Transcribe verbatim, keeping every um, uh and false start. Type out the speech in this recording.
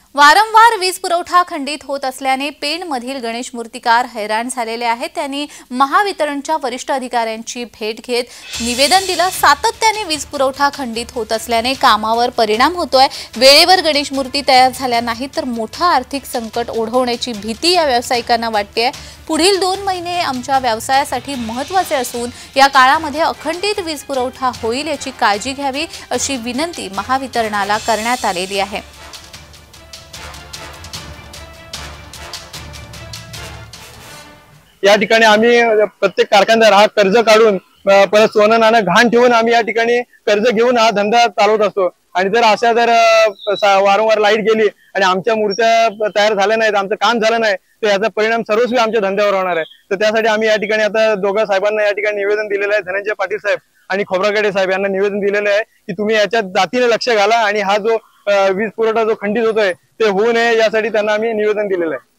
वारंवार वीज पुरवठा खंडित होत असल्याने पेणमधील गणेश मूर्तिकार हैराण झालेले आहेत। त्यांनी महावितरणच्या वरिष्ठ अधिकाऱ्यांची भेट घेत निवेदन दिलं। सातत्याने वीज पुरवठा खंडित होत असल्याने कामावर परिणाम होतोय। वेळेवर गणेश मूर्ती तयार झाल्या नाहीत तर मोठं आर्थिक संकट ओढवण्याची भीती या व्यावसायिकांना वाटते। पुढील दोन महिने आमच्या व्यवसायासाठी महत्त्वाचे असून या काळामध्ये अखंडित वीज पुरवठा होईल याची काळजी घ्यावी अशी विनंती महावितरणाला करण्यात आलेली आहे। या ठिकाणी आम्ही प्रत्येक कारखानदार हा कर्ज काढून परत सोनं नाणं घाण ठेवून आम्ही या ठिकाणी कर्ज घेऊन हा धंदा चालवत असतो। आणि जर अशा जर वारंवार लाईट गेली आणि आमच्या मूर्त्या तयार झाल्या नाहीत, आमचं काम झालं नाही, तर याचा परिणाम सर्वस्वी आमच्या धंद्यावर होणार आहे। तर त्यासाठी आम्ही या ठिकाणी आता दोघा साहेबांना या ठिकाणी निवेदन दिलेलं आहे। धनंजय पाटील साहेब आणि खोब्रागडे साहेब यांना निवेदन दिलेलं आहे की तुम्ही याच्यात जातीने लक्ष घाला आणि हा जो वीज पुरवठा जो खंडित होतोय ते होऊ नये यासाठी त्यांना आम्ही निवेदन दिलेलं आहे।